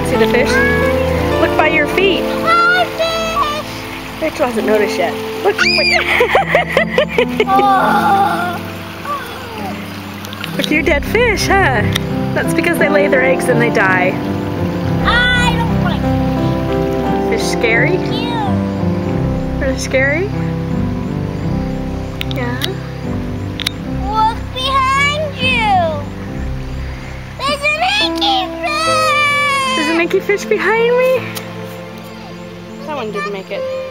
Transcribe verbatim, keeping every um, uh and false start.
can't see the fish. Look by your feet. Rachel hasn't noticed yet. Look. Look, you dead fish, huh? That's because they lay their eggs and they die. I don't like Fish scary? Yeah. Are they scary? Yeah. Look behind you. There's an inky fish. There's an inky fish behind me? That one didn't make it.